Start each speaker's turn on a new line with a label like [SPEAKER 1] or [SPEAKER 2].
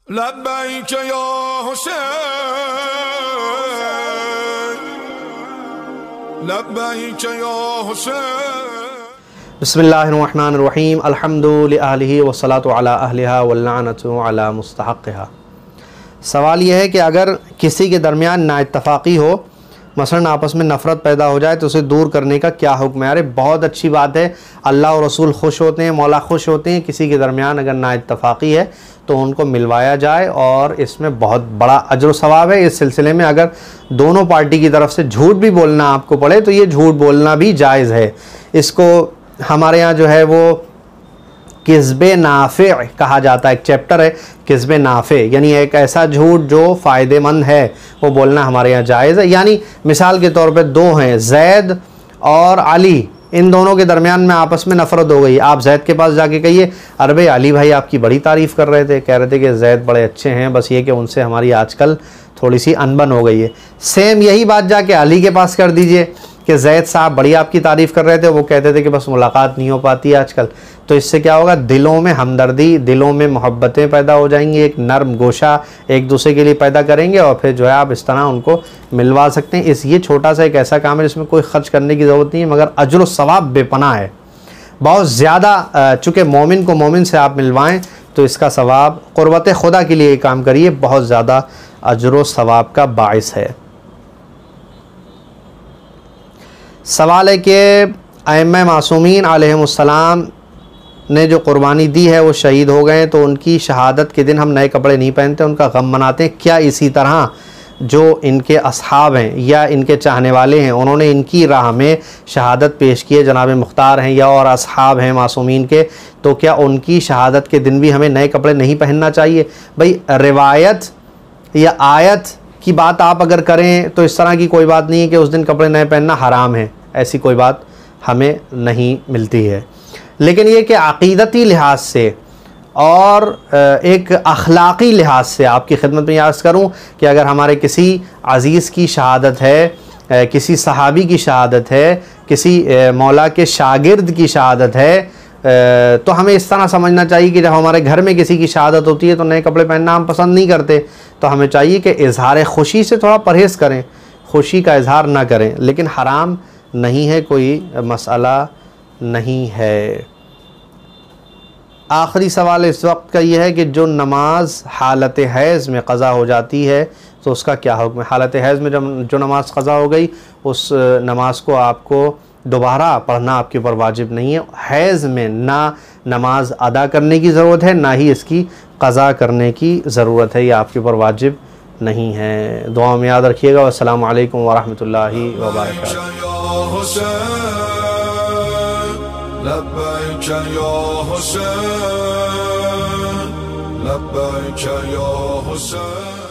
[SPEAKER 1] لبیک یا حسین لبیک یا حسین۔
[SPEAKER 2] بسم اللہ الرحمن الرحیم، الحمد للہ والصلاة علی اہلہا واللعنۃ علی مستحقہا۔ سوال یہ ہے کہ اگر کسی کے درمیان نا اتفاقی ہو، مثلا آپس میں نفرت پیدا ہو جائے، تو اسے دور کرنے کا کیا حکم ہے؟ ارے بہت اچھی بات ہے، اللہ اور رسول خوش ہوتے ہیں، مولا خوش ہوتے ہیں۔ کسی کے درمیان اگر نا اتفاقی ہے تو ان کو ملوایا جائے، اور اس میں بہت بڑا اجر و ثواب ہے۔ اس سلسلے میں اگر دونوں پارٹی کی طرف سے جھوٹ بھی بولنا آپ کو پڑے تو یہ جھوٹ بولنا بھی جائز ہے۔ اس کو ہمارے یہاں جو ہے وہ کذب نافع کہا جاتا ہے، ایک چیپٹر ہے کذب نافع، یعنی ایک ایسا جھوٹ جو فائدہ مند ہے، وہ بولنا ہمارے یہاں جائز ہے۔ یعنی مثال کے طور پہ دو ہیں، زید اور علی، ان دونوں کے درمیان میں آپس میں نفرت ہو گئی۔ آپ زید کے پاس جا کے کہیے، ارے علی بھائی آپ کی بڑی تعریف کر رہے تھے، کہہ رہے تھے کہ زید بڑے اچھے ہیں، بس یہ کہ ان سے ہماری آج کل تھوڑی سی انبن ہو گئی ہے۔ سیم یہی بات جا کے علی کے پاس کر دیجئے کہ زید صاحب بڑی آپ کی تعریف کر رہے تھے، وہ کہتے تھے کہ بس ملاقات نہیں ہو پاتی آج کل۔ تو اس سے کیا ہوگا؟ دلوں میں ہمدردی، دلوں میں محبتیں پیدا ہو جائیں گی، ایک نرم گوشہ ایک دوسرے کے لیے پیدا کریں گے، اور پھر جو ہے آپ اس طرح ان کو ملوا سکتے ہیں۔ یہ چھوٹا سا ایک ایسا کام ہے جس میں کوئی خرچ کرنے کی ضرورت نہیں ہے، مگر اجر و ثواب بے پناہ ہے، بہت زیادہ۔ چونکہ مومن کو مومن سے آپ ملوائیں تو اس کا ثواب، قربت خدا کے لیے یہ کام کریے، بہت زیادہ اجر و ثواب کا باعث ہے۔ سوال ہے کہ ائمہ معصومین علیہم السلام نے جو قربانی دی ہے وہ شہید ہو گئے، تو ان کی شہادت کے دن ہم نئے کپڑے نہیں پہنتے، ان کا غم مناتے ہیں۔ کیا اسی طرح جو ان کے اصحاب ہیں یا ان کے چاہنے والے ہیں، انہوں نے ان کی راہ میں شہادت پیش کی ہے، جناب مختار ہیں یا اور اصحاب ہیں معصومین کے، تو کیا ان کی شہادت کے دن بھی ہمیں نئے کپڑے نہیں پہننا چاہیے؟ بھئی روایت یا آیت کی بات آپ اگر کریں تو اس طرح کی کوئی بات نہیں ہے کہ اس دن کپڑے نئے پہننا حرام ہے، ایسی کوئی بات ہمیں نہیں ملتی ہے۔ لیکن یہ کہ عقیدتی لحاظ سے اور ایک اخلاقی لحاظ سے آپ کی خدمت میں عرض کروں کہ اگر ہمارے کسی عزیز کی شہادت ہے، کسی صحابی کی شہادت ہے، کسی مولا کے شاگرد کی شہادت ہے، تو ہمیں اس طرح سمجھنا چاہیے کہ جب ہمارے گھر میں کسی کی شہادت ہوتی ہے تو نئے کپڑے پہننا ہم پسند نہیں کرتے، تو ہمیں چاہیے کہ اظہار خوشی سے تھوڑا پرہیز کریں، خوشی کا اظہار نہ کریں، لیکن حرام نہیں ہے، کوئی مسئلہ نہیں ہے۔ آخری سوال اس وقت کا یہ ہے کہ جو نماز حالت حیض میں قضا ہو جاتی ہے تو اس کا کیا حکم ہے؟ حالت حیض میں جو نماز قضا ہو گئی، اس نماز کو آپ کو دوبارہ پڑھنا آپ کے اوپر واجب نہیں ہے۔ حیض میں نہ نماز ادا کرنے کی ضرورت ہے، نہ ہی اس کی قضا کرنے کی ضرورت ہے، یہ آپ کے اوپر واجب نہیں ہے۔ دعا میں یاد رکھیے گا۔ والسلام علیکم ورحمۃ اللہ وبرکاتہ۔
[SPEAKER 1] لبیک یا حسین لبیک یا حسین۔